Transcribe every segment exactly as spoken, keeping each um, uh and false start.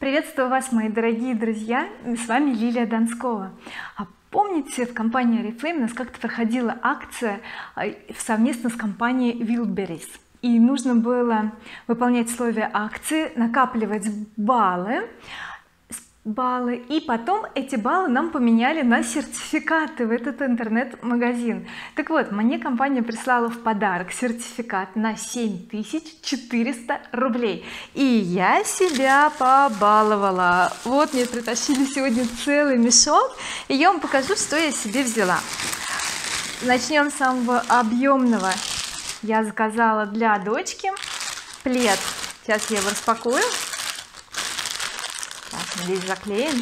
Приветствую вас, мои дорогие друзья, с вами Лилия Донскова. А помните, в компании oriflame у нас как-то проходила акция совместно с компанией Wildberries, и нужно было выполнять условия акции, накапливать баллы баллы и потом эти баллы нам поменяли на сертификаты в этот интернет-магазин. Так вот, мне компания прислала в подарок сертификат на семь тысяч четыреста рублей, и я себя побаловала. Вот мне притащили сегодня целый мешок, и я вам покажу, что я себе взяла. Начнем с самого объемного. Я заказала для дочки плед. Сейчас я его распакую. Здесь заклеен.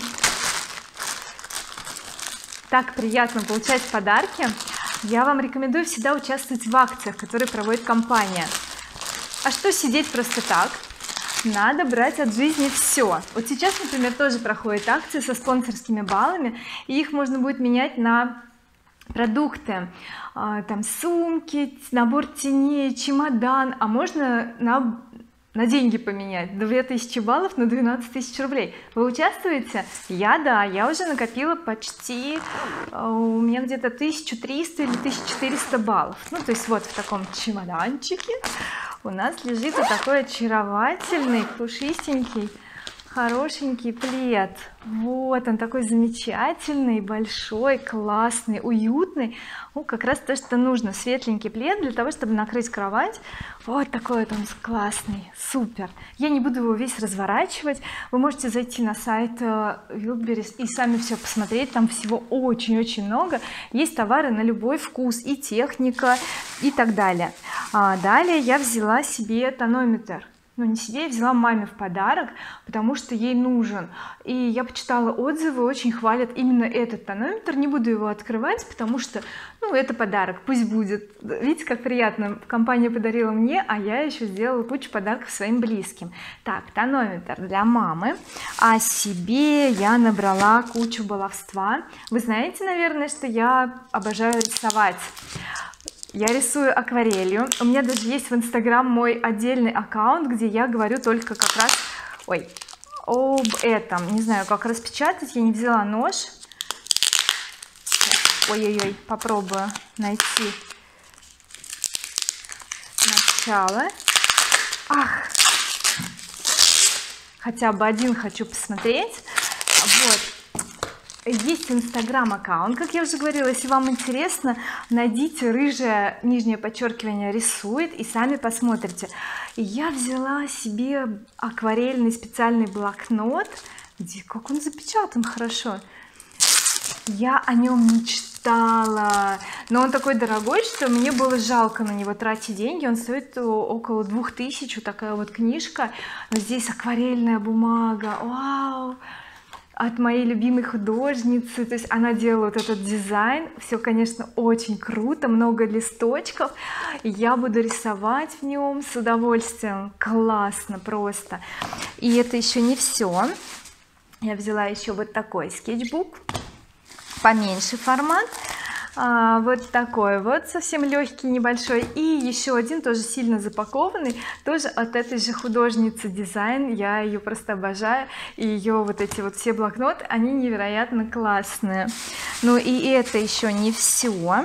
Так приятно получать подарки. Я вам рекомендую всегда участвовать в акциях, которые проводит компания. А что сидеть просто так? Надо брать от жизни все. Вот сейчас, например, тоже проходит акция со спонсорскими баллами, и их можно будет менять на продукты, там сумки, набор теней, чемодан, а можно на на деньги поменять. Две тысячи баллов на двенадцать тысяч рублей. Вы участвуете? Я да, я уже накопила почти, у меня где-то тысяча триста или тысяча четыреста баллов. Ну то есть вот в таком чемоданчике у нас лежит вот такой очаровательный, пушистенький, хорошенький плед. Вот он такой замечательный, большой, классный, уютный. Ну, как раз то, что нужно. Светленький плед для того, чтобы накрыть кровать. Вот такой вот он классный, супер. Я не буду его весь разворачивать. Вы можете зайти на сайт Wildberries и сами все посмотреть. Там всего очень-очень много. Есть товары на любой вкус, и техника, и так далее. А далее я взяла себе тонометр. Ну не себе, я взяла маме в подарок, потому что ей нужен, и я почитала отзывы, очень хвалят именно этот тонометр. Не буду его открывать, потому что ну это подарок, пусть будет. Видите, как приятно, компания подарила мне, а я еще сделала кучу подарков своим близким. Так, тонометр для мамы, а себе я набрала кучу баловства. Вы знаете, наверное, что я обожаю рисовать. Я рисую акварелью. У меня даже есть в Инстаграм мой отдельный аккаунт, где я говорю только как раз ой об этом. Не знаю, как распечатать, я не взяла нож. Ой-ой-ой, попробую найти начало. Ах, хотя бы один хочу посмотреть. Вот. Есть инстаграм аккаунт, как я уже говорила. Если вам интересно, найдите рыжее нижнее подчеркивание рисует и сами посмотрите. И я взяла себе акварельный специальный блокнот, где как он запечатан хорошо. Я о нем мечтала, но он такой дорогой, что мне было жалко на него тратить деньги. Он стоит около двух тысяч, вот такая вот книжка, но здесь акварельная бумага. Вау, от моей любимой художницы, то есть она делала вот этот дизайн. Все, конечно, очень круто, много листочков, я буду рисовать в нем с удовольствием. Классно просто. И это еще не все. Я взяла еще вот такой скетчбук, поменьше формат, а, вот такой вот совсем легкий, небольшой, и еще один тоже сильно запакованный, тоже от этой же художницы дизайн. Я ее просто обожаю, и ее вот эти вот все блокноты, они невероятно классные. Ну и это еще не все.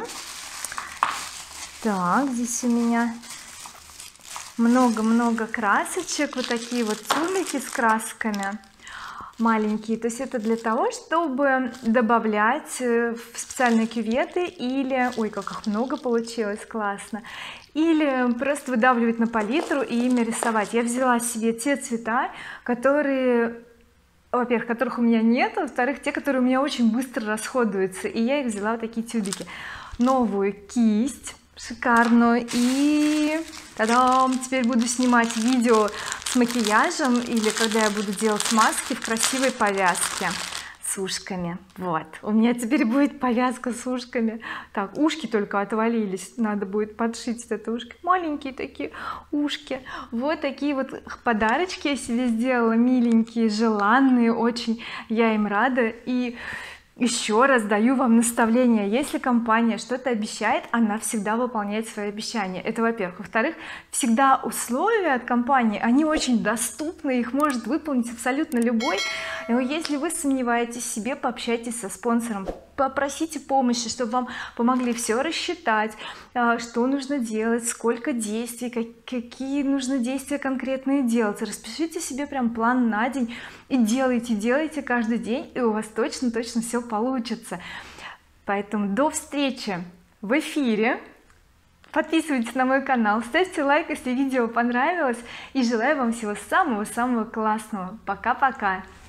Так, здесь у меня много-много красочек, вот такие вот тюбики с красками маленькие, то есть это для того, чтобы добавлять в специальные кюветы, или ой, как их много получилось, классно, или просто выдавливать на палитру и ими рисовать. Я взяла себе те цвета, которые, во-первых, которых у меня нет, а во-вторых, те, которые у меня очень быстро расходуются, и я их взяла вот такие тюбики. Новую кисть шикарную, и та-дам, теперь буду снимать видео с макияжем, или когда я буду делать маски в красивой повязке с ушками. Вот, у меня теперь будет повязка с ушками. Так, ушки только отвалились, надо будет подшить это ушко, маленькие такие ушки. Вот такие вот подарочки я себе сделала, миленькие, желанные очень, я им рада. И Еще раз даю вам наставление: если компания что-то обещает, она всегда выполняет свои обещания. Это во-первых. Во-вторых, всегда условия от компании, они очень доступны, их может выполнить абсолютно любой. Но если вы сомневаетесь в себе, пообщайтесь со спонсором, попросите помощи, чтобы вам помогли все рассчитать, что нужно делать, сколько действий, какие нужно действия конкретные делать. Распишите себе прям план на день и делайте делайте каждый день, и у вас точно точно все получится. Поэтому до встречи в эфире. Подписывайтесь на мой канал, ставьте лайк, если видео понравилось, и желаю вам всего самого-самого классного. Пока-пока.